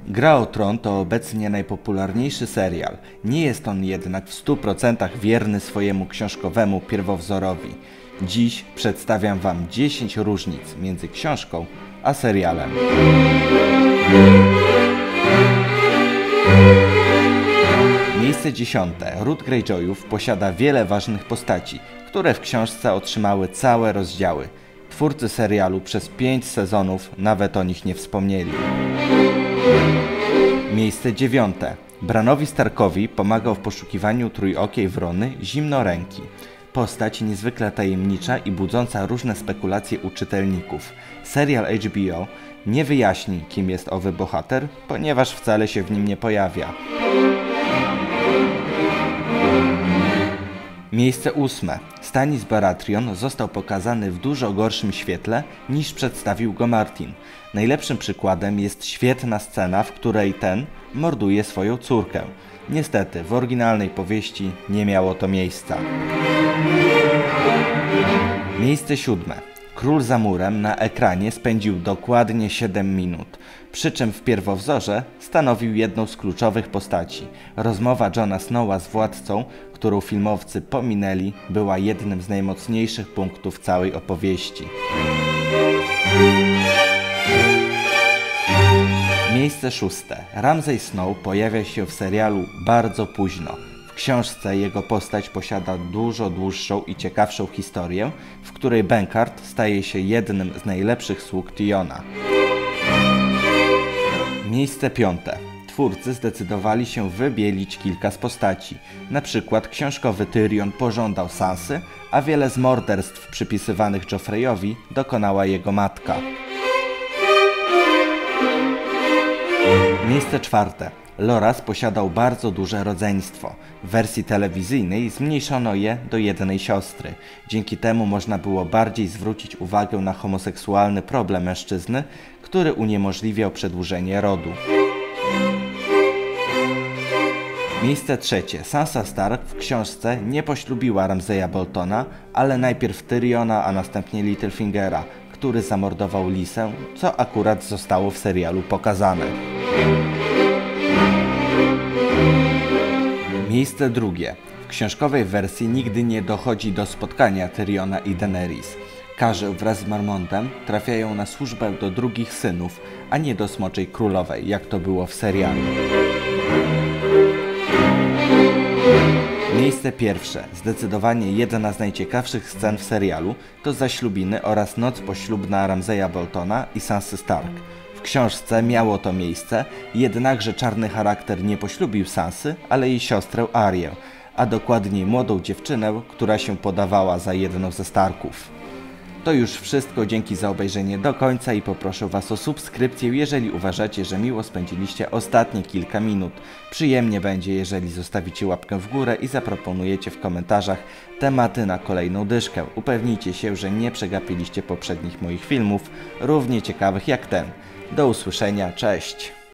Gra o Tron to obecnie najpopularniejszy serial. Nie jest on jednak w 100% wierny swojemu książkowemu pierwowzorowi. Dziś przedstawiam Wam 10 różnic między książką a serialem. Miejsce 10. Ród Greyjoyów posiada wiele ważnych postaci, które w książce otrzymały całe rozdziały. Twórcy serialu przez 5 sezonów nawet o nich nie wspomnieli. Miejsce 9. Branowi Starkowi pomagał w poszukiwaniu trójokiej wrony Zimnoręki. Postać niezwykle tajemnicza i budząca różne spekulacje u czytelników. Serial HBO nie wyjaśni, kim jest owy bohater, ponieważ wcale się w nim nie pojawia. Miejsce 8. Stannis Baratheon został pokazany w dużo gorszym świetle niż przedstawił go Martin. Najlepszym przykładem jest świetna scena, w której ten morduje swoją córkę. Niestety w oryginalnej powieści nie miało to miejsca. Miejsce 7. Król za murem na ekranie spędził dokładnie 7 minut, przy czym w pierwowzorze stanowił jedną z kluczowych postaci. Rozmowa Jona Snowa z władcą, którą filmowcy pominęli, była jednym z najmocniejszych punktów całej opowieści. Miejsce 6. Ramsay Snow pojawia się w serialu bardzo późno. W książce jego postać posiada dużo dłuższą i ciekawszą historię, w której Benkart staje się jednym z najlepszych sług Tyriona. Miejsce 5. Twórcy zdecydowali się wybielić kilka z postaci. Na przykład książkowy Tyrion pożądał Sansy, a wiele z morderstw przypisywanych Joffreyowi dokonała jego matka. Miejsce 4. Loras posiadał bardzo duże rodzeństwo. W wersji telewizyjnej zmniejszono je do jednej siostry. Dzięki temu można było bardziej zwrócić uwagę na homoseksualny problem mężczyzny, który uniemożliwiał przedłużenie rodu. Miejsce 3. Sansa Stark w książce nie poślubiła Ramsaya Boltona, ale najpierw Tyriona, a następnie Littlefingera, który zamordował Lysę, co akurat zostało w serialu pokazane. Miejsce 2. W książkowej wersji nigdy nie dochodzi do spotkania Tyriona i Daenerys. Karzeł wraz z Marmontem trafiają na służbę do drugich synów, a nie do Smoczej Królowej, jak to było w serialu. Miejsce 1. Zdecydowanie jedna z najciekawszych scen w serialu to zaślubiny oraz noc poślubna Ramsaya Boltona i Sansy Stark. W książce miało to miejsce, jednakże czarny charakter nie poślubił Sansy, ale jej siostrę Arię, a dokładniej młodą dziewczynę, która się podawała za jedną ze Starków. To już wszystko, dzięki za obejrzenie do końca i poproszę Was o subskrypcję, jeżeli uważacie, że miło spędziliście ostatnie kilka minut. Przyjemnie będzie, jeżeli zostawicie łapkę w górę i zaproponujecie w komentarzach tematy na kolejną dyszkę. Upewnijcie się, że nie przegapiliście poprzednich moich filmów, równie ciekawych jak ten. Do usłyszenia, cześć!